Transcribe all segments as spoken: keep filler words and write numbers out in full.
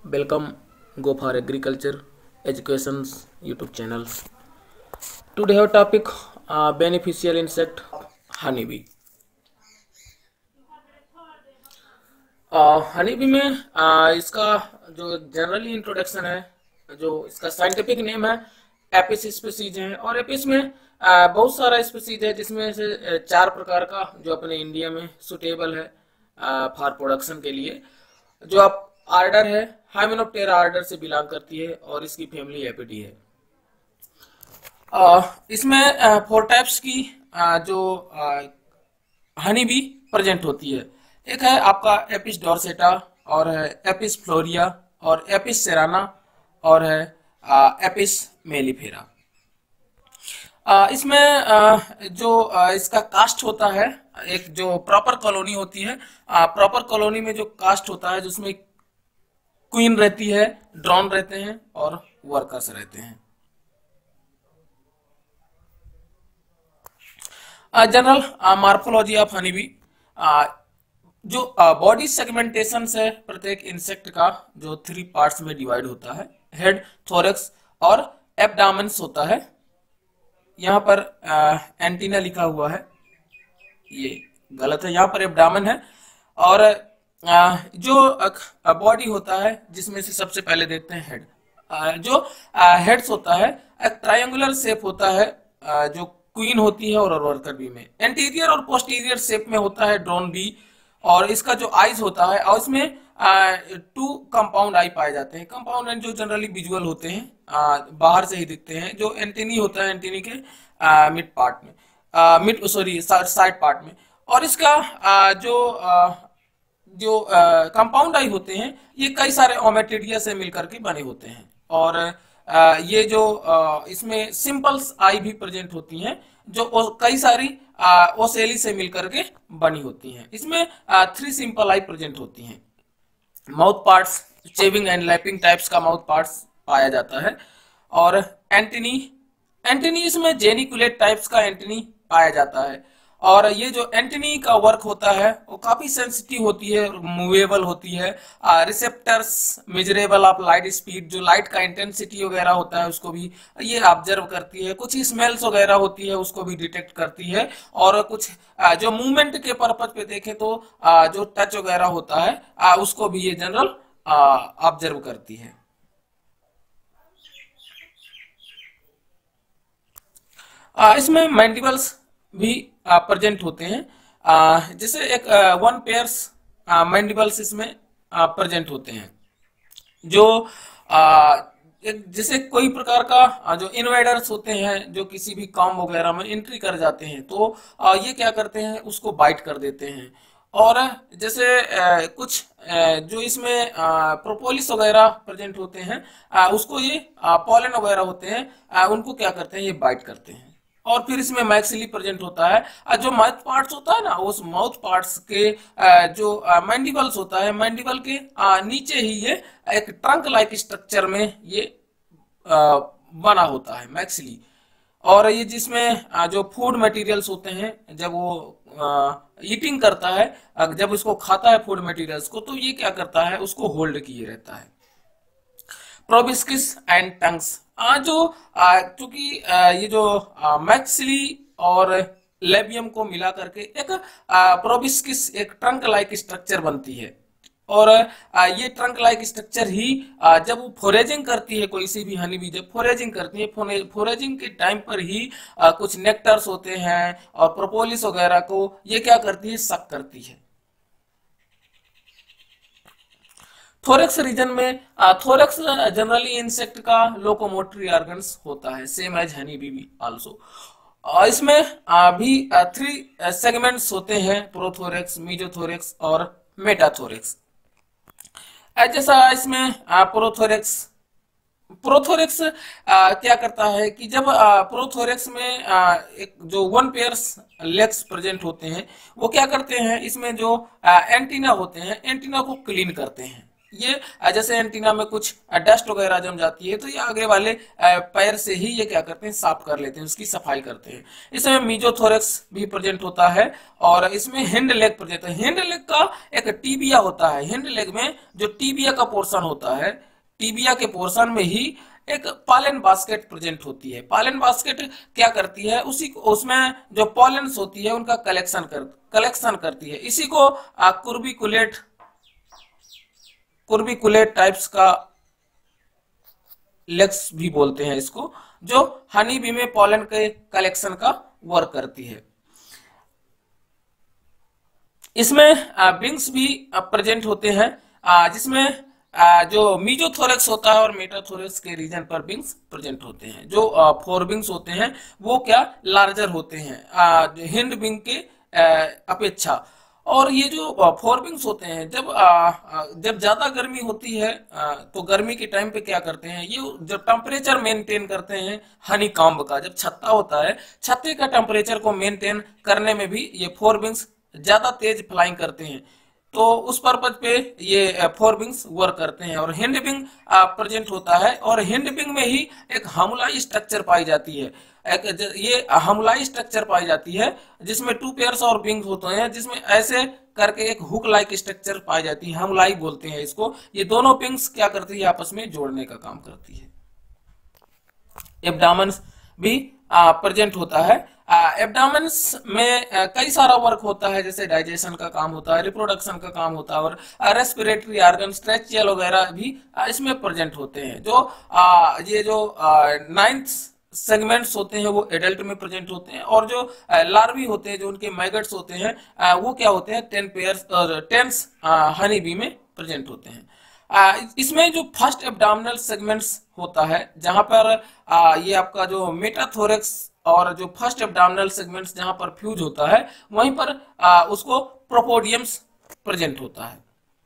Welcome, Go for Agriculture Education's YouTube channels. Today our topic uh, beneficial insect honeybee. Honeybee में uh, इसका जो generally introduction है, जो इसका साइंटिफिक नेम है, एपिस स्पीसीज है। और एपिस में uh, बहुत सारा स्पीसीज है, जिसमें से uh, चार प्रकार का जो अपने इंडिया में सुटेबल है फॉर प्रोडक्शन के लिए। जो आप आर्डर है हाइमेनोप्टेरा आर्डर से बिलोंग करती है और इसकी फैमिली एपिडी है। uh, इसमें फोर uh, टाइप्स की uh, जो हनीबी प्रेजेंट होती है। एक है आपका एपिस डॉर्सेटा, और है एपिस फ्लोरिया, और एपिस सेराना, और है एपिस मेलिफेरा। इसमें जो इसका कास्ट होता है, एक जो प्रॉपर कॉलोनी होती है, प्रॉपर कॉलोनी में जो कास्ट होता है, जिसमें क्वीन रहती है, ड्रोन रहते हैं और वर्कर्स रहते हैं। जनरल मार्फोलॉजी ऑफ हनीबी, जो बॉडी सेगमेंटेशन है प्रत्येक इंसेक्ट का, जो थ्री पार्ट्स में डिवाइड होता है। हेड, थोरैक्स और एब्डामेंस होता है। यहाँ पर एंटीना लिखा हुआ है, ये गलत है, यहाँ पर एब्डामेन है। और आ, जो बॉडी होता है, जिसमें से सबसे पहले देखते हैं हेड। आ, जो हेड्स होता है एक ट्रायंगुलर शेप होता है, आ, जो क्वीन होती है और वर्कर बी में। एंटीरियर और पोस्टीरियर शेप में होता है ड्रोन बी। और इसका जो आईज होता है, और इसमें टू कंपाउंड आई पाए जाते हैं। कंपाउंड एंड जो जनरली विजुअल होते हैं, आ, बाहर से ही दिखते हैं। जो एंटीनी होता है, एंटीनी के मिड पार्ट में, मिड सॉरी साइड पार्ट में। और इसका आ, जो आ, जो कंपाउंड आई होते हैं, ये कई सारे ओमेटिडिया से मिलकर के बने होते हैं। और आ, ये जो आ, इसमें सिंपल्स आई भी प्रेजेंट होती हैं, जो कई सारी ओसेली से मिलकर के बनी होती हैं। इसमें थ्री सिंपल आई प्रेजेंट होती हैं। Mouth parts, chewing and lapping types का माउथ पार्ट्स पाया जाता है। और एंटीनी एंटीनी इसमें जेनिकुलेट टाइप्स का एंटीनी पाया जाता है। और ये जो एंटीनी का वर्क होता है, वो काफी सेंसिटिव होती है, मूवेबल होती है। Receptors measurable of light speed, जो लाइट का इंटेंसिटी वगैरह होता है, उसको भी ये ऑब्जर्व करती है। कुछ स्मेल्स वगैरह होती है, उसको भी डिटेक्ट करती है। और कुछ आ, जो मूवमेंट के पर्पज पे देखें तो आ, जो टच वगैरह होता है, आ, उसको भी ये जनरल ऑब्जर्व करती है। आ, इसमें मैंडिबल्स भी प्रेजेंट होते हैं। जैसे एक वन पेयर्स मैंडिबल्स इसमें प्रेजेंट होते हैं। जो आ, जैसे कोई प्रकार का जो इन्वेडर्स होते हैं, जो किसी भी काम वगैरह में एंट्री कर जाते हैं, तो आ, ये क्या करते हैं, उसको बाइट कर देते हैं। और जैसे आ, कुछ आ, जो इसमें प्रोपोलिस वगैरह प्रेजेंट होते हैं, आ, उसको ये पॉलन वगैरह होते हैं, आ, उनको क्या करते हैं, ये बाइट करते हैं। और फिर इसमें मैक्सिली प्रेजेंट होता है। जो माउथ पार्ट्स होता है ना, उस माउथ पार्ट्स के जो मैंडिबल्स होता है, मैंडिबल के नीचे ही ये एक ट्रंक लाइक स्ट्रक्चर में ये बना होता है मैक्सिली। और ये जिसमें जो फूड मटेरियल्स होते हैं, जब वो ईटिंग करता है, जब उसको खाता है फूड मटेरियल्स को, तो ये क्या करता है, उसको होल्ड किए रहता है। प्रोबिस्किस एंड टंग्स, जो क्योंकि ये जो मैक्सिली और लेबियम को मिला करके एक प्रोबिस्किस, एक ट्रंक लाइक स्ट्रक्चर बनती है। और ये ट्रंक लाइक स्ट्रक्चर ही जब वो फोरेजिंग करती है, कोई सी भी हनीबी जब फोरेजिंग करती है, फोरेजिंग के टाइम पर ही कुछ नेक्टर्स होते हैं और प्रोपोलिस वगैरह को ये क्या करती है, सक करती है। थोरैक्स रीजन में, थोरैक्स जनरली इंसेक्ट का लोकोमोटरी ऑर्गन्स होता है, सेम एज हनी बी भी आल्सो। इसमें भी थ्री सेगमेंट्स होते हैं, प्रोथोरैक्स, मीजोथोरैक्स और मेटाथोरैक्स। जैसा इसमें प्रोथोरैक्स प्रोथोरैक्स क्या करता है कि जब प्रोथोरैक्स में आ, एक जो वन पेयर्स लेग्स प्रेजेंट होते हैं, वो क्या करते हैं, इसमें जो एंटीना होते हैं, एंटीना को क्लीन करते हैं। ये अ, जैसे एंटीना में कुछ डस्ट वगैरह जम जाती है तो ये आगे वाले अ, पैर से ही ये क्या करते हैं, साफ कर लेते हैं, उसकी सफाई करते हैं। इसमें मीजोथोरैक्स भी प्रेजेंट होता है और इसमें हिंड लेग प्रेजेंट है। हिंड लेग का एक टीबिया होता है। हिंड लेग में जो टीबिया का पोर्शन होता है, टीबिया के पोर्शन में ही एक पॉलन बास्केट प्रेजेंट होती है। पॉलन बास्केट क्या करती है, उसी को उसमें जो पॉलेंस होती है उनका कलेक्शन कर कलेक्शन करती है। इसी को कुर्बिकुलेट कुर्बिकुलेट टाइप्स का लेग्स भी बोलते हैं इसको, जो हनी बी में पॉलन के कलेक्शन का वर्क करती है। इसमें विंग्स भी प्रेजेंट होते हैं, जिसमें जो मीजोथोरैक्स होता है और मेटाथोरैक्स के रीजन पर विंग्स प्रेजेंट होते हैं। जो फोर विंग्स होते हैं वो क्या लार्जर होते हैं हिंड विंग के अपेक्षा। और ये जो फोर विंग्स होते हैं, जब जब ज्यादा गर्मी होती है तो गर्मी के टाइम पे क्या करते हैं, ये जब टेम्परेचर मेंटेन करते हैं हनी कॉम्ब का, जब छत्ता होता है छत्ते का टेम्परेचर को मेंटेन करने में भी ये फोर विंग्स ज्यादा तेज फ्लाइंग करते हैं। तो उस पर्पज पे ये फोर विंग्स वर्क करते हैं। और हिंड विंग प्रेजेंट होता है और हिंड विंग में ही एक हमलाई स्ट्रक्चर पाई जाती है। एक ये हमलाई स्ट्रक्चर पाई जाती है जिसमें टू पेयर्स और विंग्स होते हैं, जिसमें ऐसे करके एक हुक लाइक स्ट्रक्चर पाई जाती है, हमलाई बोलते हैं इसको। ये दोनों विंग्स क्या करती है, आपस में जोड़ने का काम करती है। एब्डामन्स भी प्रेजेंट होता है। एब्डामन्स में कई सारा वर्क होता है, जैसे डाइजेशन का काम होता है, रिप्रोडक्शन का काम होता है और रेस्पिरेटरी ऑर्गन स्ट्रेचियल वगैरह भी इसमें प्रेजेंट होते हैं। जो ये जो नाइन्थ सेगमेंट्स होते हैं वो एडल्ट में प्रेजेंट होते हैं और जो लार्वी होते हैं, जो उनके मैगट्स होते हैं, वो क्या होते हैं, टेन पेयर्स और टेंस हनी बी में प्रेजेंट होते हैं। आ, इसमें जो फर्स्ट एब्डामिनल सेगमेंट्स होता है, जहां पर आ, ये आपका जो मेटाथोरैक्स और जो फर्स्ट एब्डामिनल सेगमेंट्स जहां पर फ्यूज होता है, वहीं पर आ, उसको प्रोपोडियम्स प्रेजेंट होता है।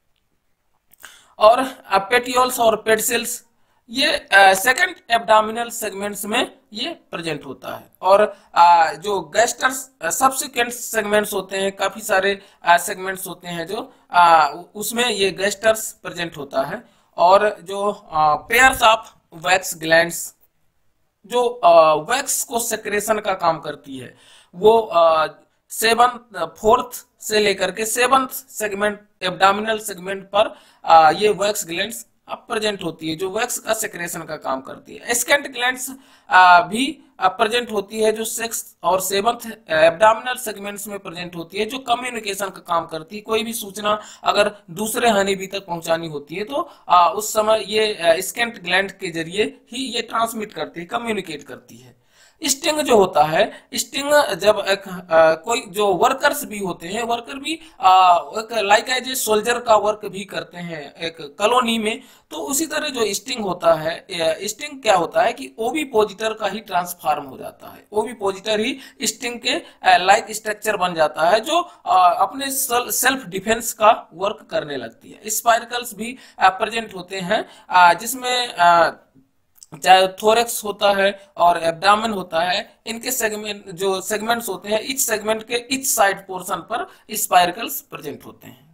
और पेटियोल्स और पेडिसिल्स ये सेकंड एब्डामिनल सेगमेंट्स में ये प्रेजेंट होता है। और आ, जो गैस्टर्स सब्सिक्वेंट सेगमेंट्स होते हैं, काफी सारे सेगमेंट्स होते हैं जो आ, उसमें ये गैस्टर्स प्रेजेंट होता है। और जो पेयर्स ऑफ वैक्स ग्लैंड्स जो वैक्स को सेक्रेशन का काम करती है, वो सेवंथ फोर्थ से लेकर के सेवंथ सेगमेंट एब्डामिनल सेगमेंट पर आ, ये वैक्स ग्लैंड्स प्रेजेंट होती है, जो वैक्स का सेक्रेशन का काम करती है। स्कैंट ग्लैंड्स भी प्रेजेंट होती है, जो सिक्स और सेवंथ एब्डामिनल सेगमेंट्स में प्रेजेंट होती है, जो कम्युनिकेशन का काम करती है। कोई भी सूचना अगर दूसरे हनी बी तक पहुंचानी होती है तो आ, उस समय ये स्कैंट ग्लैंड के जरिए ही ये ट्रांसमिट करती है, कम्युनिकेट करती है। स्टिंग जो होता है, स्टिंग जब एक आ, कोई जो वर्कर्स भी होते हैं, वर्कर भी आ, एक लाइक एज ए सोल्जर का वर्क भी करते हैं एक कॉलोनी में, तो उसी तरह जो स्टिंग होता है, स्टिंग क्या होता है कि ओवी पोजिटर का ही ट्रांसफॉर्म हो जाता है। ओवी पोजिटर ही स्टिंग के लाइक स्ट्रक्चर बन जाता है, जो आ, अपने सेल्फ डिफेंस का वर्क करने लगती है। स्पाइरकल्स भी प्रेजेंट होते हैं, जिसमें आ, चाहे थोरेक्स होता है और एब्डामन होता है, इनके सेगमेंट जो सेगमेंट्स होते हैं, इच सेगमेंट के इच साइड पोर्शन पर स्पाइरकल्स प्रेजेंट होते हैं।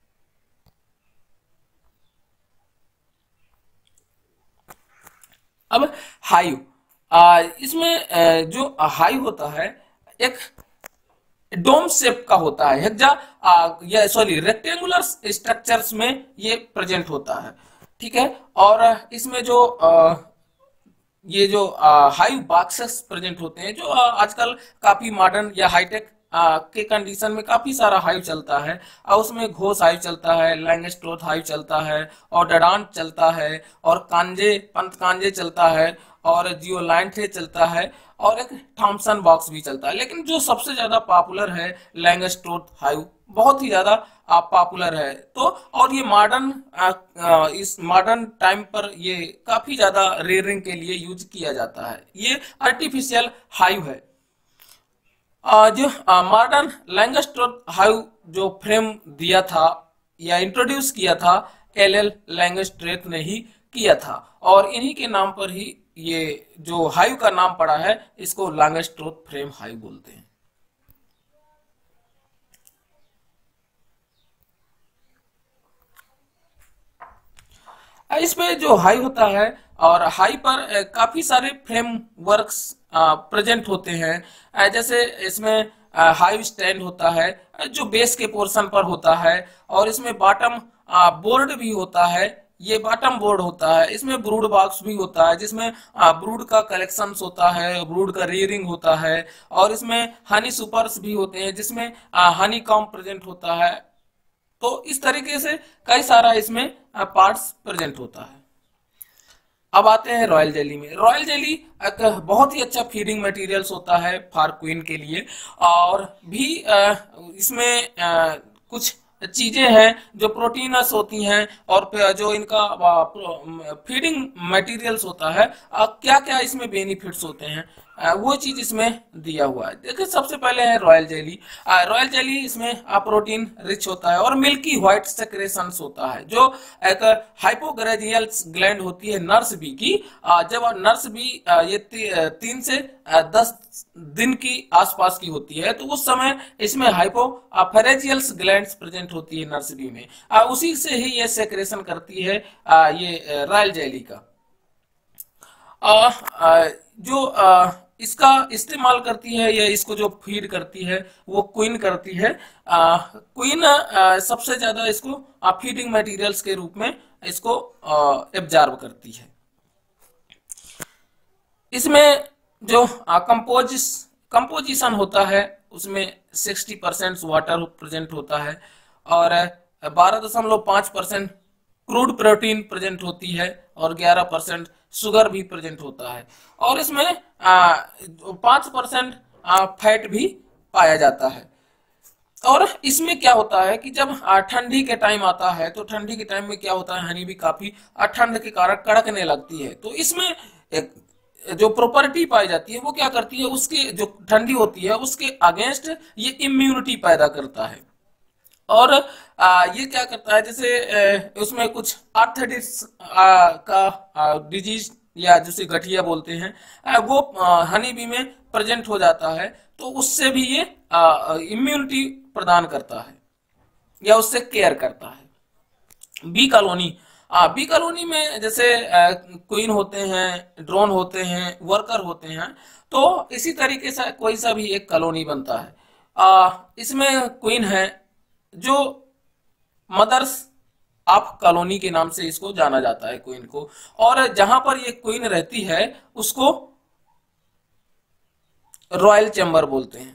अब हाइव, इसमें जो हाइव होता है एक डोम शेप का होता है, हेक्सा या सॉरी रेक्टेंगुलर स्ट्रक्चर्स में ये प्रेजेंट होता है, ठीक है। और इसमें जो आ, ये जो हाइव बॉक्सेस प्रेजेंट होते हैं, जो आ, आजकल काफी मॉडर्न या हाईटेक के कंडीशन में काफी सारा हाइव चलता है, आ, उसमें घोष हाइव चलता है, लैंगस्ट्रोथ हाइव चलता है और डडान चलता है और कांजे पंत कांजे चलता है और जियोलाइंथे चलता है और एक थॉमसन बॉक्स भी चलता है। लेकिन जो सबसे ज्यादा पॉपुलर है लैंगस्ट्रोथ हाइव, बहुत ही ज्यादा पॉपुलर है। तो और ये मॉडर्न इस मॉडर्न टाइम पर ये काफी ज्यादा रेयरिंग के लिए यूज किया जाता है। ये आर्टिफिशियल हाइव है। जो मॉडर्न लैंगस्ट्रोथ हाइव जो फ्रेम दिया था या इंट्रोड्यूस किया था, एल एल लैंगस्ट्रेथ ने ही किया था और इन्हीं के नाम पर ही ये जो हाइव का नाम पड़ा है, इसको लैंगस्ट्रोथ फ्रेम हाइव बोलते हैं। इस पे जो हाई होता है और हाई पर काफी सारे फ्रेमवर्क्स प्रेजेंट होते हैं। जैसे इसमें हाई स्टैंड होता है जो बेस के पोर्शन पर होता है, और इसमें बॉटम बोर्ड भी होता है, ये बॉटम बोर्ड होता है। इसमें ब्रूड बॉक्स भी होता है जिसमें ब्रूड का कलेक्शंस होता है, ब्रूड का रियरिंग होता है, और इसमें हनी सुपर्स भी होते हैं जिसमें हनी कॉम्ब प्रेजेंट होता है। तो इस तरीके से कई सारा इसमें पार्ट्स प्रेजेंट होता है। अब आते हैं रॉयल जेली में। रॉयल जेली एक बहुत ही अच्छा फीडिंग मटेरियल्स होता है फॉर क्वीन के लिए, और भी इसमें कुछ चीजें हैं जो प्रोटीनस होती हैं, और जो इनका फीडिंग मटेरियल्स होता है क्या क्या इसमें बेनिफिट्स होते हैं वो चीज इसमें दिया हुआ है। देखिए सबसे पहले है रॉयल जेली। रॉयल जेली इसमें प्रोटीन रिच होता है और मिल्की व्हाइट सेक्रेशंस होता है, जो एक हाइपोग्रेजियल ग्लैंड होती है नर्स बी की। जब नर्स बी ये ती, तीन से दस दिन की आसपास की होती है तो उस समय इसमें हाइपोफेरेजियल ग्लैंड्स प्रेजेंट होती है नर्स बी में, उसी से ही ये सेक्रेशन करती है ये रॉयल जेली का। जो इसका इस्तेमाल करती है या इसको जो फीड करती है वो क्वीन करती है। क्वीन सबसे ज्यादा इसको फीडिंग मटेरियल्स के रूप में इसको एब्जॉर्ब करती है। इसमें जो कंपोजिस कंपोजिशन होता है उसमें साठ परसेंट वाटर प्रेजेंट होता है, और बारह दशमलव पाँच परसेंट क्रूड प्रोटीन प्रेजेंट होती है, और ग्यारह परसेंट शुगर भी प्रेजेंट होता है, और इसमें पाँच परसेंट फैट भी पाया जाता है। और इसमें क्या होता है कि जब ठंडी के टाइम आता है तो ठंडी के टाइम में क्या होता है, हनी भी काफी ठंड के कारण कड़कने लगती है, तो इसमें एक जो प्रॉपर्टी पाई जाती है वो क्या करती है, उसके जो ठंडी होती है उसके अगेंस्ट ये इम्यूनिटी पैदा करता है। और आ, ये क्या करता है, जैसे ए, उसमें कुछ आर्थराइटिस का डिजीज या जिसे गठिया बोलते हैं आ, वो हनी बी में प्रेजेंट हो जाता है, तो उससे भी ये इम्यूनिटी प्रदान करता है या उससे केयर करता है। बी कॉलोनी बी कॉलोनी में जैसे क्वीन होते हैं, ड्रोन होते हैं, वर्कर होते हैं, तो इसी तरीके से कोई सा भी एक कॉलोनी बनता है। आ, इसमें क्वीन है जो मदर्स ऑफ कॉलोनी के नाम से इसको जाना जाता है क्वीन को, और जहां पर ये क्वीन रहती है उसको रॉयल चैम्बर बोलते हैं।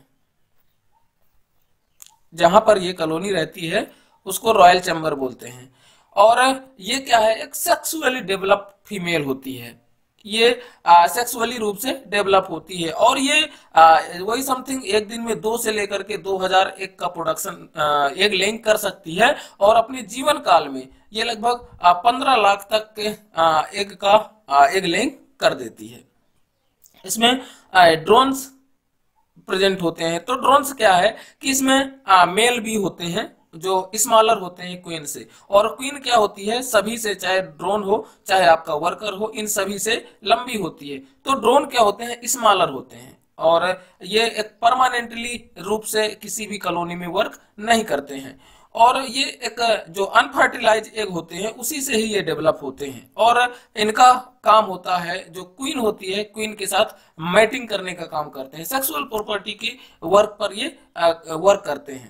जहां पर ये कॉलोनी रहती है उसको रॉयल चैम्बर बोलते हैं। और ये क्या है, एक सेक्सुअली डेवलप फीमेल होती है, ये सेक्सुअली रूप से डेवलप होती है, और ये आ, वही समथिंग एक दिन में दो से लेकर के दो हज़ार एक का प्रोडक्शन एग लेइंग कर सकती है, और अपने जीवन काल में ये लगभग पंद्रह लाख तक के एग का एग लेइंग कर देती है। इसमें ड्रोन्स प्रेजेंट होते हैं। तो ड्रोन्स क्या है कि इसमें आ, मेल भी होते हैं जो स्मॉलर होते हैं क्वीन से, और क्वीन क्या होती है सभी से, चाहे ड्रोन हो चाहे आपका वर्कर हो, इन सभी से लंबी होती है। तो ड्रोन क्या होते हैं, स्मॉलर होते हैं, और ये एक परमानेंटली रूप से किसी भी कॉलोनी में वर्क नहीं करते हैं, और ये एक जो अनफर्टिलाइज एग होते हैं उसी से ही ये डेवलप होते हैं, और इनका काम होता है, जो क्वीन होती है क्वीन के साथ मैटिंग करने का काम करते हैं, सेक्सुअल प्रॉपर्टी के वर्क पर ये वर्क करते हैं।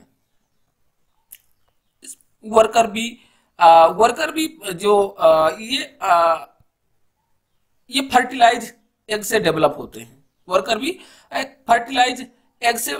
वर्कर भी आ, वर्कर भी जो आ, ये आ, ये फर्टिलाइज एग से डेवलप होते हैं। वर्कर भी एक फर्टिलाइज एग से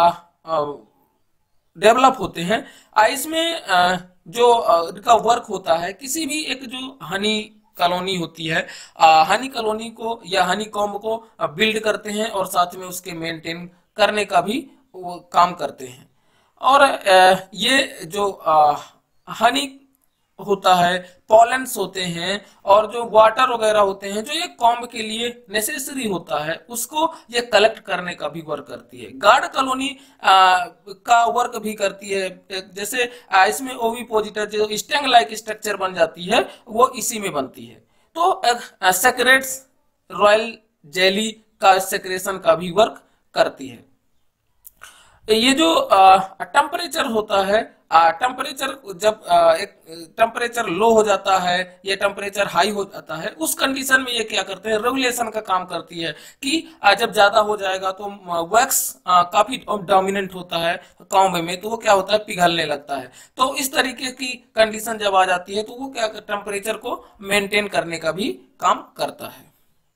डेवलप होते हैं। इसमें आ, जो इनका वर्क होता है, किसी भी एक जो हनी कॉलोनी होती है, आ, हनी कॉलोनी को या हनी कॉम्ब को बिल्ड करते हैं, और साथ में उसके मेंटेन करने का भी वो काम करते हैं। और आ, ये जो आ, हनी होता है, पॉलेंस होते हैं, और जो वाटर वगैरह होते हैं जो ये कॉम्ब के लिए नेसेसरी होता है उसको ये कलेक्ट करने का भी वर्क करती है। गार्ड कॉलोनी का वर्क भी करती है, जैसे आ, इसमें ओविपोजिटर जो स्टेंग लाइक स्ट्रक्चर बन जाती है वो इसी में बनती है। तो सेक्रेट्स रॉयल जेली का सेक्रेशन का भी वर्क करती है। ये जो टेम्परेचर होता है, टेम्परेचर जब आ, एक टेम्परेचर लो हो जाता है या टेम्परेचर हाई हो जाता है, उस कंडीशन में ये क्या करते हैं, रेगुलेशन का काम करती है कि आ, जब ज्यादा हो जाएगा तो वैक्स काफी डोमिनेंट होता है कॉम्ब में, तो वो क्या होता है, पिघलने लगता है। तो इस तरीके की कंडीशन जब आ जाती है तो वो क्या टेम्परेचर को मेंटेन करने का भी काम करता है।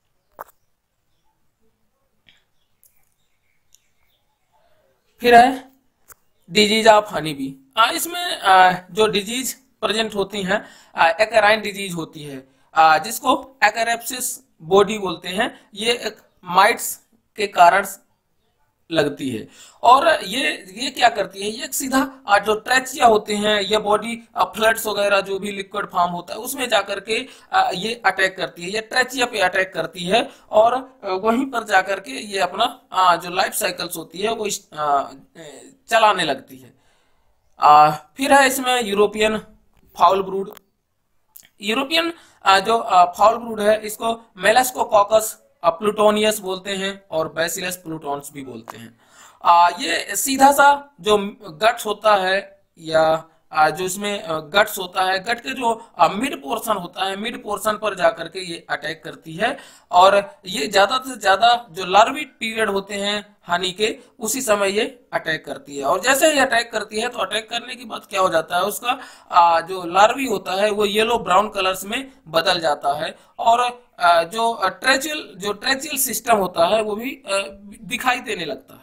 फिर है डिजीज ऑफ हनी बी। इसमें आ, जो डिजीज प्रेजेंट होती हैं, एक्राइन डिजीज होती है, आ, जिसको एक्रेप्सिस बॉडी बोलते हैं। ये एक माइट्स के कारण लगती है। और ये ये क्या करती है, ये सीधा आ, जो ट्रेचिया होते हैं या बॉडी फ्लड्स वगैरह जो भी लिक्विड फॉर्म होता है उसमें जाकर के आ, ये अटैक करती है, ये ट्रेचिया पे अटैक करती है और आ, वहीं पर जाकर के ये अपना आ, जो लाइफ साइकिल्स होती है वो इस, आ, चलाने लगती है। आ, फिर है इसमें यूरोपियन फाउल ब्रूड। यूरोपियन जो फाउल ब्रूड है इसको मेलास्कोकॉकस प्लूटोनियस बोलते हैं और बैसिलस प्लूटोन्स भी बोलते हैं। आ, ये सीधा सा जो गट्स होता है या आ, जो इसमें गट्स होता है, गट के जो मिड पोर्शन होता है, मिड पोर्शन पर जाकर के ये अटैक करती है और ये ज्यादा से ज्यादा जो लार्वी पीरियड होते हैं हनी के, उसी समय ये अटैक करती है। और जैसे ही अटैक करती है तो अटैक करने के बाद क्या हो जाता है, उसका आ, जो लार्वी होता है वो येलो ब्राउन कलर्स में बदल जाता है और आ, जो ट्रेचियल जो ट्रेचियल सिस्टम होता है वो भी आ, दिखाई देने लगता है।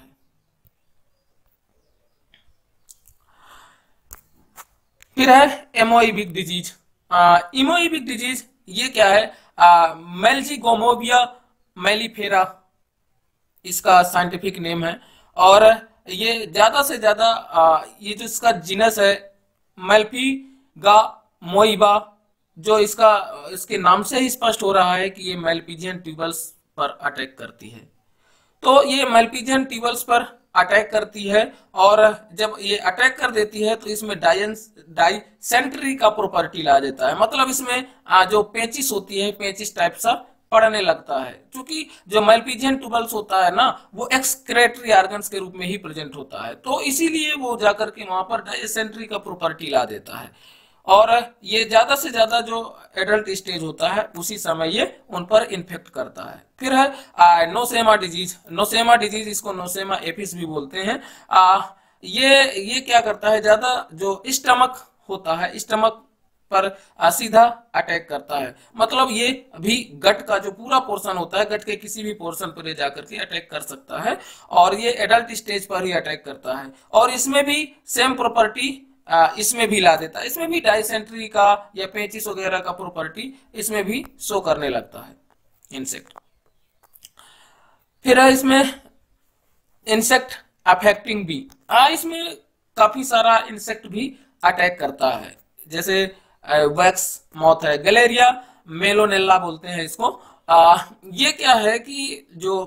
फिर है एमोइबिक डिजीज। इमोइबिक डिजीज ये क्या है, मेल्जिगोमोविया मेलिफेरा इसका साइंटिफिक नेम है। और ये ज्यादा से ज्यादा ये जो इसका जीनस है मेल्पीगा मोइबा, जो इसका इसके नाम से ही स्पष्ट हो रहा है कि ये मेल्पीजियन ट्यूबल्स पर अटैक करती है। तो ये मेल्पीजियन ट्यूबल्स पर अटैक करती है और जब ये अटैक कर देती है तो इसमें डाइसेंट्री का प्रॉपर्टी ला देता है। मतलब इसमें जो पेचिस होती है, पेचिस टाइप सा पड़ने लगता है, क्योंकि जो मेल्पीजियन ट्यूबल्स होता है ना वो एक्सक्रेटरी ऑर्गन्स के रूप में ही प्रेजेंट होता है, तो इसीलिए वो जाकर के वहां पर डाइसेंट्री का प्रॉपर्टी ला देता है। और ये ज्यादा से ज्यादा जो एडल्ट स्टेज होता है उसी समय ये उन पर इन्फेक्ट करता है। फिर है नोसेमा डिजीज। नोसेमा डिजीज इसको नोसेमा एपिस भी बोलते हैं। आ, ये ये क्या करता है, ज्यादा जो स्टमक होता है, स्टमक पर सीधा अटैक करता है। मतलब ये भी गट का जो पूरा पोर्शन होता है, गट के किसी भी पोर्शन पर जाकर के अटैक कर सकता है और ये एडल्ट स्टेज पर ही अटैक करता है। और इसमें भी सेम प्रॉपर्टी इसमें भी ला देता है, इसमें भी डाइसेंट्री का या पेचिस वगैरह का प्रॉपर्टी इसमें भी शो करने लगता है इंसेक्ट। फिर है इसमें इंसेक्ट अफेक्टिंग बी। इसमें काफी सारा इंसेक्ट भी अटैक करता है, जैसे वैक्स मॉथ है, गलेरिया मेलोनेला बोलते हैं इसको। आ, ये क्या है कि जो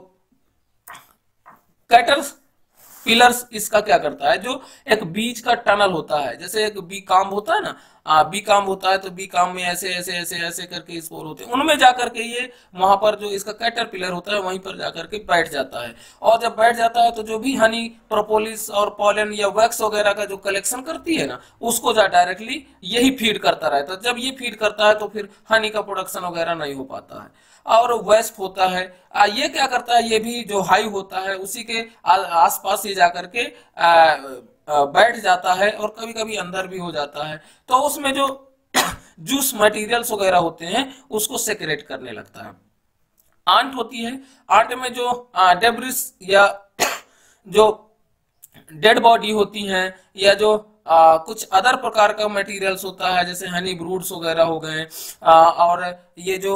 कैटर पिलर्स इसका क्या करता है, जो एक बीज का टनल होता है, जैसे एक बी काम होता है ना, आ, बी काम होता है तो बी काम में ऐसे ऐसे ऐसे ऐसे करके स्पोर होते हैं, उनमें जाकर के ये वहां पर जो इसका कैटर पिलर होता है वहीं पर जाकर के बैठ जाता है। और जब बैठ जाता है तो जो भी हनी प्रोपोलिस और पॉलन या वैक्स वगैरह का जो कलेक्शन करती है ना, उसको जा डायरेक्टली यही फीड करता रहता है। जब ये फीड करता है तो फिर हनी का प्रोडक्शन वगैरह नहीं हो पाता है। और वेस्प होता है, आ, ये क्या करता है, ये भी जो हाई होता है उसी के आसपास ही जाकर के आ, आ, बैठ जाता है और कभी कभी अंदर भी हो जाता है। तो उसमें जो जूस मटेरियल्स वगैरह होते हैं उसको सेक्रेट करने लगता है। आंट होती है, आंट में जो डेब्रिस या जो डेड बॉडी होती हैं या जो आ, कुछ अदर प्रकार का मटेरियल्स होता है, जैसे हनी ब्रूड्स वगैरह हो गए और ये जो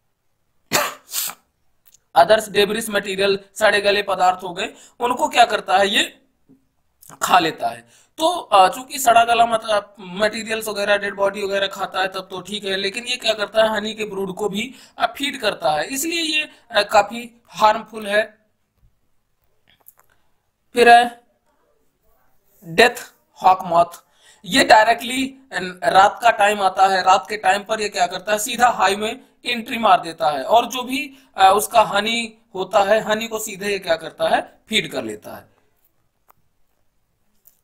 अदर्स डेब्रिस मटेरियल सड़े गले पदार्थ हो गए, उनको क्या करता है, ये खा लेता है। तो चूंकि सड़ा गला मटेरियल्स वगैरह डेड बॉडी वगैरह खाता है तब तो ठीक है, लेकिन ये क्या करता है, हनी के ब्रूड को भी फीड करता है, इसलिए ये काफी हार्मफुल है। फिर है डेथ हॉक मॉथ। ये डायरेक्टली रात का टाइम आता है, रात के टाइम पर ये क्या करता है, सीधा हाई में एंट्री मार देता है और जो भी आ, उसका हनी होता है, हनी को सीधे ये क्या करता है, फीड कर लेता है।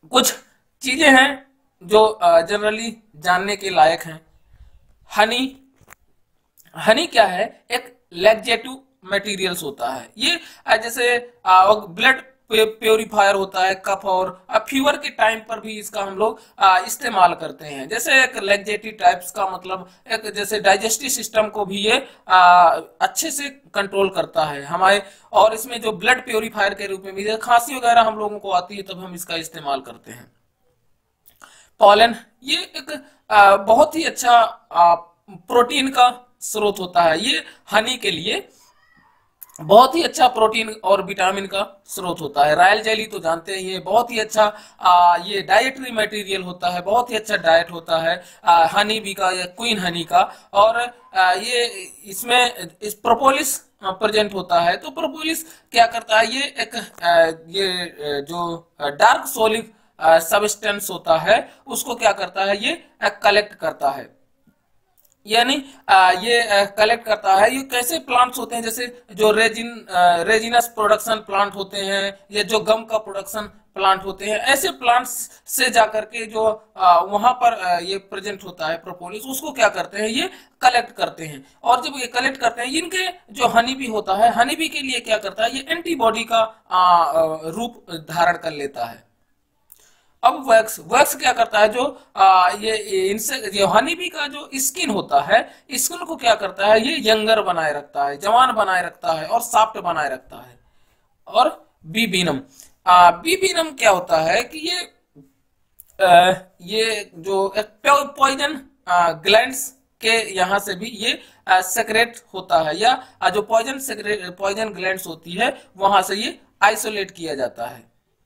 कुछ चीजें हैं जो जनरली जानने के लायक हैं। हनी हनी क्या है? एक लैक्जेटिव मटेरियल्स होता है। ये अ, जैसे ब्लड प्योरीफायर होता है, कफ और फीवर के टाइम पर भी इसका हम लोग अ, इस्तेमाल करते हैं। जैसे एक लैक्जेटिव टाइप्स का मतलब एक जैसे डाइजेस्टिव सिस्टम को भी ये अ, अच्छे से कंट्रोल करता है हमारे। और इसमें जो ब्लड प्योरीफायर के रूप में भी खांसी वगैरह हम लोगों को आती है तब हम इसका इस्तेमाल करते हैं। पॉलन ये एक आ, बहुत ही अच्छा आ, प्रोटीन का स्रोत होता है। ये हनी के लिए बहुत ही अच्छा प्रोटीन और विटामिन का स्रोत होता है। रॉयल जेली तो जानते हैं, ये बहुत ही अच्छा आ, ये डाइटरी मटेरियल होता है, बहुत ही अच्छा डाइट होता है आ, हनी बी का या क्वीन हनी का। और आ, ये इसमें इस प्रोपोलिस प्रेजेंट होता है। तो प्रोपोलिस क्या करता है? ये एक आ, ये जो डार्क सोलिड सब्सटेंस होता है उसको क्या करता है? ये कलेक्ट करता है, यानी आ, ये कलेक्ट करता है। ये कैसे प्लांट्स होते हैं? जैसे जो रेजिन रेजिनस प्रोडक्शन प्लांट होते हैं या जो गम का प्रोडक्शन प्लांट होते हैं, ऐसे प्लांट्स से जाकर के जो आ, वहां पर आ, ये प्रेजेंट होता है प्रोपोलिस, उसको क्या करते हैं? ये कलेक्ट करते हैं। और जब ये कलेक्ट करते हैं, इनके जो हनी बी होता है, हनी बी के लिए क्या करता है? ये एंटीबॉडी का आ, आ, रूप धारण कर लेता है। अब वैक्स वैक्स क्या करता है? जो आ, ये इनसे जो हनी बी का जो स्किन होता है, स्किन को क्या करता है? ये यंगर बनाए रखता है, जवान बनाए रखता है और सॉफ्ट बनाए रखता है। और बी बीनम आ, बी बीनम क्या होता है कि ये आ, ये जो पॉइजन ग्लैंड्स के यहाँ से भी ये सेक्रेट होता है, या आ, जो पॉइजन पॉइजन ग्लैंड्स होती है वहां से ये आइसोलेट किया जाता है।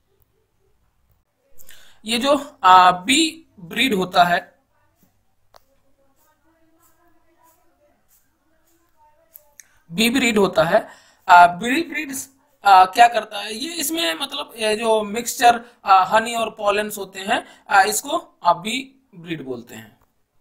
ये जो आ, बी ब्रीड होता है, बी ब्रीड होता है, आ, बी ब्रीड आ, क्या करता है? ये इसमें मतलब ये जो मिक्सचर हनी और पॉलेंस होते हैं, आ, इसको आ, बी ब्रीड बोलते हैं।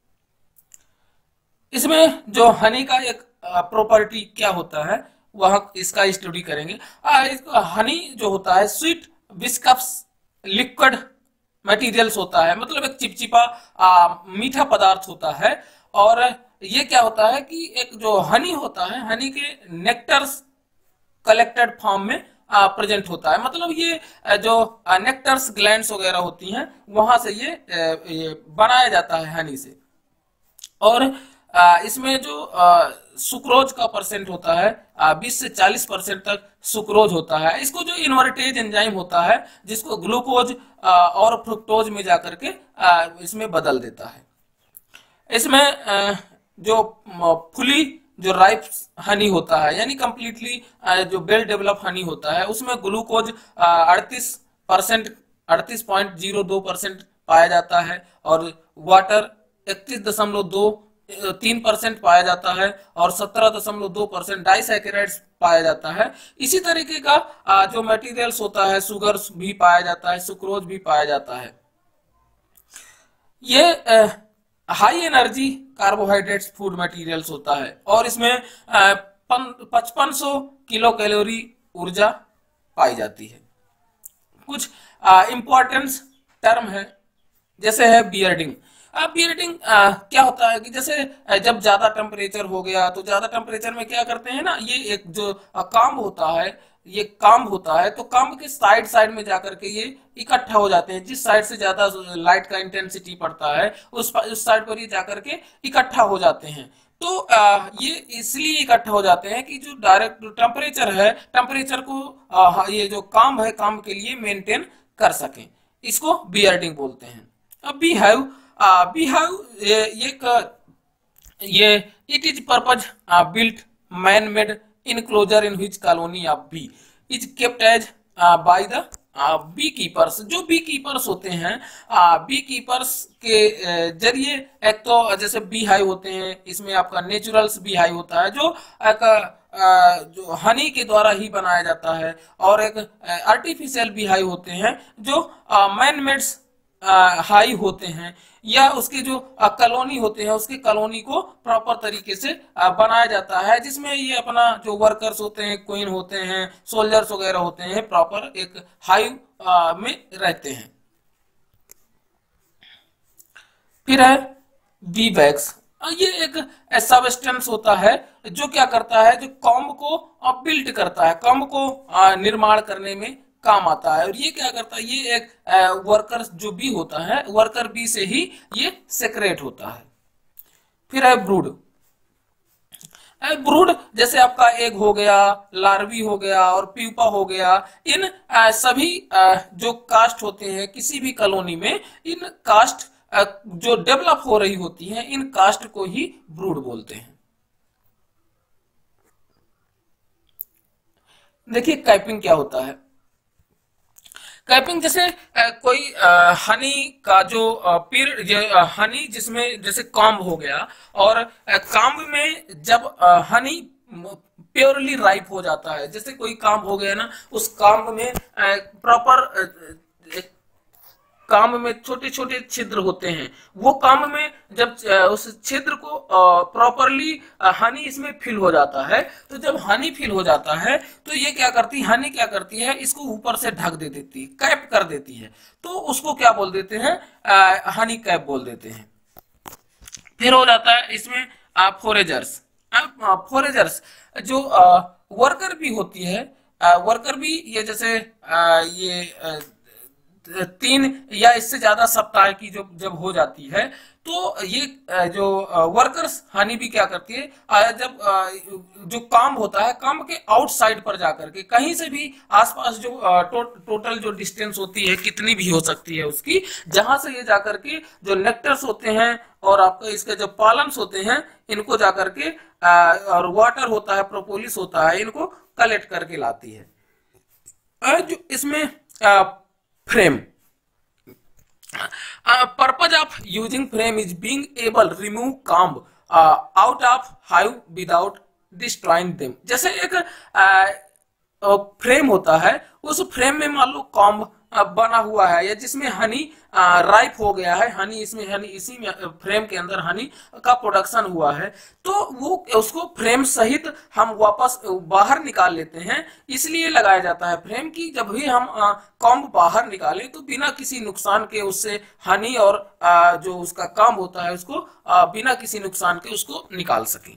इसमें जो हनी का एक प्रॉपर्टी क्या होता है वह इसका स्टडी करेंगे। आ, इसको हनी जो होता है स्वीट विस्कस लिक्विड मटेरियल्स होता है, मतलब एक चिपचिपा आ, मीठा पदार्थ होता है। और ये क्या होता है कि एक जो हनी होता है, हनी के नेक्टर्स कलेक्टेड फॉर्म में प्रेजेंट होता है। मतलब ये आ, जो नेक्टर्स ग्लैंड्स वगैरह होती हैं वहां से ये, आ, ये बनाया जाता है हनी से। और आ, इसमें जो आ, सुक्रोज का परसेंट होता है बीस से चालीस परसेंट तक सुक्रोज होता है। इसको जो इन्वर्टेज एंजाइम होता है जिसको ग्लूकोज आ, और फ्रुक्टोज में जाकर के आ, इसमें बदल देता है। इसमें आ, जो फुली जो राइप हनी होता है, यानी कंप्लीटली जो वेल डेवलप हनी होता है, उसमें ग्लूकोज अड़तीस परसेंट अड़तीस पॉइंट जीरो दो परसेंट पाया जाता है और वाटर इकतीस दशमलव दो तीन परसेंट पाया जाता है और सत्रह दशमलव दो परसेंट डाइसैकेराइड्स पाया जाता है। इसी तरीके का आ, जो मटेरियल्स होता है, शुगर्स भी पाया जाता है, सुक्रोज भी पाया जाता है। ये high energy carbohydrates food materials होता है और इसमें पचपन सौ किलो कैलोरी ऊर्जा पाई जाती है। कुछ इंपॉर्टेंस टर्म है, जैसे है बियर्डिंग। अब बियर्डिंग क्या होता है कि जैसे आ, जब ज्यादा टेम्परेचर हो गया तो ज्यादा टेम्परेचर में क्या करते हैं ना, ये एक जो आ, काम होता है, ये काम होता है तो काम के साइड साइड में जाकर के ये इकट्ठा हो जाते हैं। जिस साइड से ज्यादा लाइट का इंटेंसिटी पड़ता है उस उस साइड पर ये जाकर के इकट्ठा हो जाते हैं। तो आ, ये इसलिए इकट्ठा हो जाते हैं कि जो डायरेक्ट टेम्परेचर है, टेम्परेचर को आ, ये जो काम है काम के लिए मेंटेन कर सकें, इसको बियर्डिंग बोलते हैं। अब बीहाइव बीहाइव ये ये it is purpose built man made enclosure in which colony of bee is kept as by the bee keepers. जो बी कीपर्स होते हैं, बी कीपर्स के जरिए, एक तो जैसे बी हाइव होते हैं, इसमें आपका नेचुरल्स बी हाइव होता है जो एक आ, जो हनी के द्वारा ही बनाया जाता है, और एक आर्टिफिशियल बी हाइव होते हैं जो मैन मेड्स हाई होते हैं, या उसके जो कॉलोनी होते हैं उसकी कॉलोनी को प्रॉपर तरीके से आ, बनाया जाता है, जिसमें ये अपना जो वर्कर्स होते हैं, क्वीन होते हैं, सोल्जर्स वगैरह होते हैं, प्रॉपर एक हाइव में रहते हैं। फिर है बी वैक्स। ये एक सब्सटेंस होता है जो क्या करता है, जो कॉम्ब को बिल्ड करता है, कॉम्ब को आ, निर्माण करने में काम आता है। और ये क्या करता है, ये एक वर्कर जो बी होता है, वर्कर बी से ही ये सेक्रेट होता है। फिर है ब्रूड। ब्रूड जैसे आपका एग हो गया, लार्वी हो गया और प्यूपा हो गया, इन आ, सभी आ, जो कास्ट होते हैं किसी भी कॉलोनी में, इन कास्ट आ, जो डेवलप हो रही होती हैं, इन कास्ट को ही ब्रूड बोलते हैं। देखिए कैपिंग क्या होता है। कैपिंग जैसे आ, कोई आ, हनी का जो पीरियड, हनी जिसमें जैसे कॉम्ब हो गया, और कॉम्ब में जब आ, हनी प्योरली राइप हो जाता है, जैसे कोई कॉम्ब हो गया ना, उस कॉम्ब में प्रॉपर काम में छोटे छोटे छिद्र होते हैं, वो काम में जब उस छिद्र को प्रॉपरली हनी इसमें फिल हो जाता है, तो जब हनी फिल हो जाता है तो ये क्या करती है, हनी क्या करती है, इसको ऊपर से ढक दे देती है, कैप कर देती है, तो उसको क्या बोल देते हैं, हनी कैप बोल देते हैं। फिर हो जाता है इसमें फोरेजर्स। फोरेजर्स जो वर्कर भी होती है, वर्कर भी ये जैसे आ, ये आ, तीन या इससे ज्यादा सप्ताह की जो जब हो जाती है, तो ये जो वर्कर्स हनी भी क्या करती है, जब जो काम होता है, काम के आउटसाइड पर जाकर के कहीं से भी आसपास जो टो, टोटल जो डिस्टेंस होती है, कितनी भी हो सकती है उसकी, जहां से ये जाकर के जो नेक्टर्स होते हैं और आपका इसके जो पालन्स होते हैं, इनको जाकर के और वाटर होता है, प्रोपोलिस होता है, इनको कलेक्ट करके लाती है। जो इसमें frame, purpose of using frame is being able remove comb out of hive without destroying them. जैसे एक फ्रेम होता है, उस फ्रेम में मान लो कॉम्ब बना हुआ है, या जिसमें हनी राइप हो गया है, हनी इसमें हनी इसी में फ्रेम के अंदर हनी का प्रोडक्शन हुआ है, तो वो उसको फ्रेम सहित हम वापस बाहर निकाल लेते हैं। इसलिए लगाया जाता है फ्रेम की जब भी हम कॉम्ब बाहर निकालें तो बिना किसी नुकसान के उससे हनी और आ, जो उसका काम होता है उसको आ, बिना किसी नुकसान के उसको निकाल सकें।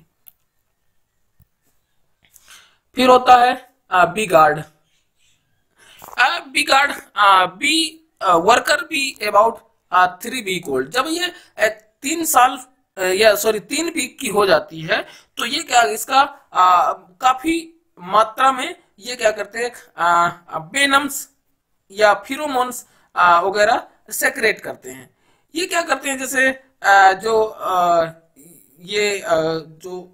फिर होता है bee guard. Bee guard, bee worker bee about three week old. जब ये uh, तीन साल uh, या सॉरी तीन वीक की हो जाती है, तो ये क्या इसका uh, काफी मात्रा में ये क्या करते हैं, वेनम्स या फिरोमोन्स वगैरह सेक्रेट करते हैं। ये क्या करते हैं, जैसे uh, जो uh, ये uh, जो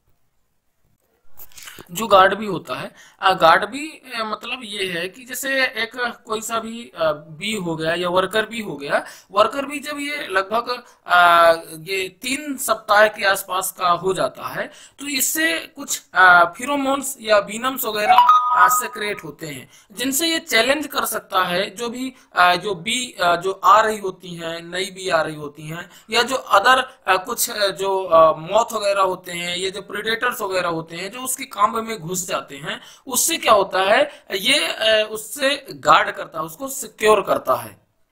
जो गार्ड भी होता है, गार्ड भी मतलब ये है कि जैसे एक कोई सा भी बी हो गया या वर्कर भी हो गया, वर्कर भी जब ये लगभग ये तीन सप्ताह के आसपास का हो जाता है, तो इससे कुछ फिरोमोन्स या वीनम्स वगैरह सेक्रेट होते हैं, जिनसे ये चैलेंज कर सकता है जो भी जो बी जो आ रही होती हैं, नई बी आ रही होती हैं, या जो अदर कुछ जो मॉथ वगैरह होते हैं, ये जो प्रेडेटर्स वगैरह होते हैं जो उसके काम में घुस जाते हैं, उससे क्या होता है, ये उससे गार्ड करता है, उसको सिक्योर करता है।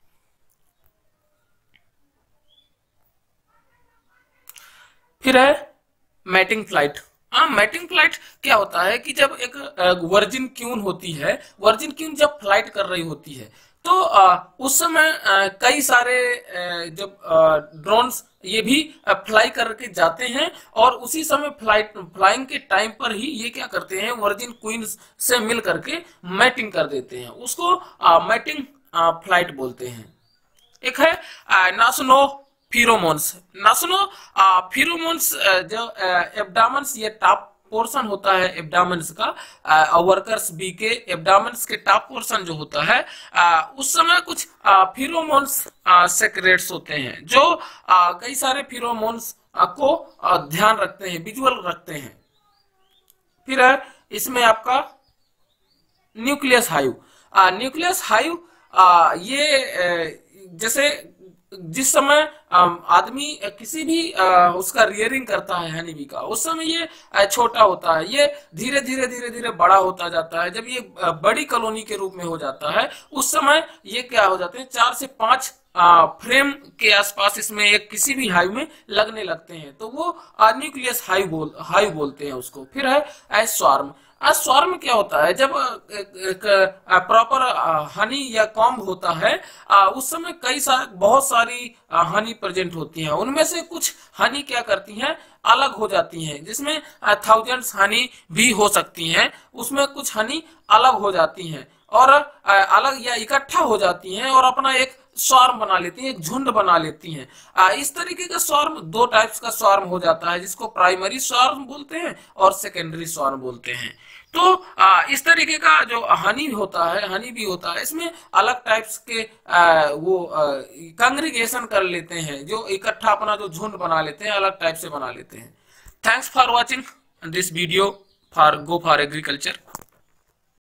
फिर है मैटिंग फ्लाइट। हाँ, मैटिंग फ्लाइट क्या होता है कि जब एक वर्जिन क्यून होती है, वर्जिन क्यून जब फ्लाइट कर रही होती है, तो उस समय कई सारे जब ड्रोन्स ये भी फ्लाई करके जाते हैं, और उसी समय फ्लाइट फ्लाइंग के टाइम पर ही ये क्या करते हैं, वर्जिन क्वीन से मिल करके मैटिंग कर देते हैं, उसको मैटिंग फ्लाइट बोलते हैं। एक है नासनो फिरोमोन्स। नासनो फिरोमोन्स जो एब्डामन्स, ये टॉप पोर्शन होता है एब्डामन्स का, वर्कर्स बी के एब्डामन्स के टॉप पोर्शन जो होता है, आ, उस समय कुछ फिरोमोन्स सेक्रेट्स होते हैं जो आ, कई सारे फिरोमोन्स को आ, ध्यान रखते हैं, विजुअल रखते हैं। फिर है इसमें आपका न्यूक्लियस हाइव। न्यूक्लियस हाइव ये जैसे जिस समय आदमी किसी भी उसका रियरिंग करता है हनी बी का, उस समय ये छोटा होता है, ये धीरे धीरे धीरे धीरे बड़ा होता जाता है। जब ये बड़ी कॉलोनी के रूप में हो जाता है, उस समय ये क्या हो जाते हैं, चार से पांच फ्रेम के आसपास इसमें एक किसी भी हाइव में लगने लगते हैं, तो वो न्यूक्लियस हाइव बोल हाइव बोलते हैं उसको। फिर है स्वार्म। स्वार्म क्या होता है, जब प्रॉपर हनी या कॉम्ब होता है आ, उस समय कई सारे बहुत सारी हनी प्रेजेंट होती हैं, उनमें से कुछ हनी क्या करती हैं, अलग हो जाती हैं, जिसमें थाउजेंड्स हनी भी हो सकती हैं, उसमें कुछ हनी अलग हो जाती हैं और आ, अलग या इकट्ठा हो जाती हैं और अपना एक स्वार्म बना लेती हैं, एक झुंड बना लेती हैं। आ, इस तरीके का स्वार्म दो टाइप्स का स्वार्म हो जाता है, जिसको प्राइमरी स्वार्म बोलते हैं और सेकेंडरी स्वार्म बोलते हैं। तो आ, इस तरीके का जो हनी होता है, हनी भी होता है, इसमें अलग टाइप्स के आ, वो कांग्रीगेशन कर लेते हैं, जो इकट्ठा अपना जो झुंड बना लेते हैं, अलग टाइप से बना लेते हैं। Thanks for watching this video for go for agriculture.